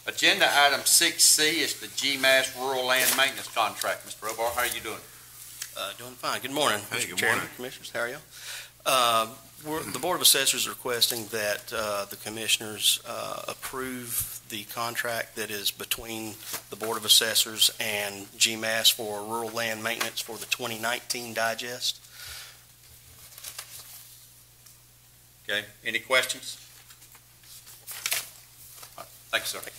Agenda item 6C is the GMASS Rural Land Maintenance Contract. Mr. Robar, how are you doing? Doing fine. Good morning, Hey, Mr. good Chairman, morning. Commissioners. How are you? The Board of Assessors is requesting that the Commissioners approve the contract that is between the Board of Assessors and GMASS for rural land maintenance for the 2019 digest. Okay, any questions? All right, thank you, sir.